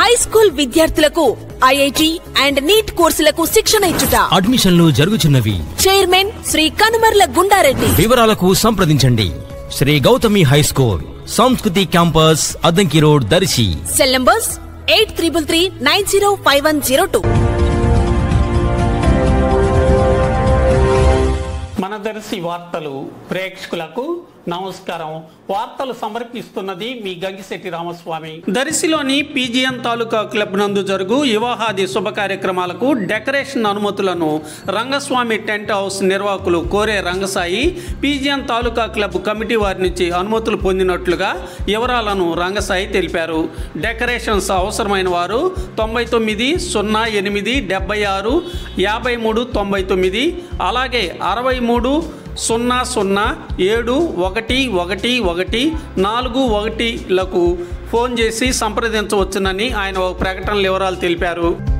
High school విద్యార్థులకు IIT and NEET కోర్సులకు శిక్షణ ఇచ్చుట. అడ్మిషన్లు జరుగుచున్నవి. చైర్మన్ శ్రీ కనుమర్ల గుండారెడ్డి. వివరాలకు సంప్రదించండి. Shri Gautami high school, Sanskriti campus, Addanki road, Darsi. Cell numbers 8333905102. మన దర్శి వార్తలు ప్రేక్షకులకు నమస్కారం. వార్తలు సమర్పిస్తున్నది మీ గంగిశెట్టి రామస్వామి. దర్శిలోని పీజీఎన్ తాలూకా క్లబ్ నందు జరుగు వివాహాది శుభ కార్యక్రమాలకు డెకరేషన్ అనుమతులను రంగస్వామి టెంట్ హౌస్ నిర్వాహకులు కోరే Rangasai PGN taluka club committee వారి నుంచి అనుమతులు పొందినట్లుగా వివరాలను రంగసాయి తెలిపారు. డెకరేషన్స్ అవసరమైన వారు 9908765399 అలాగే 6300711411లకు ఫోన్ చేసి సంప్రదించవచ్చునని ఆయన ఒక ప్రకటనలో వివరాలు తెలిపారు.